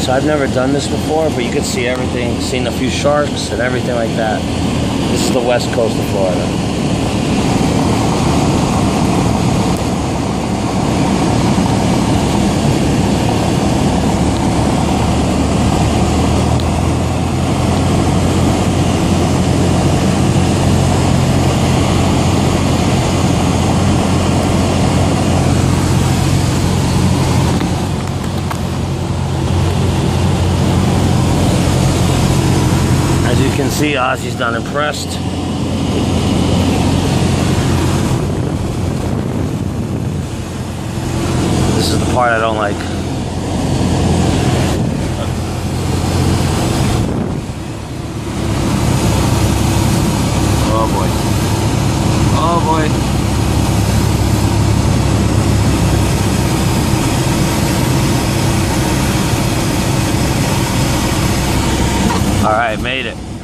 So I've never done this before, but you could see everything, seen a few sharks and everything like that. This is the west coast of Florida. As you can see, Ozzy's not impressed. This is the part I don't like. Oh boy. Oh boy. All right, made it.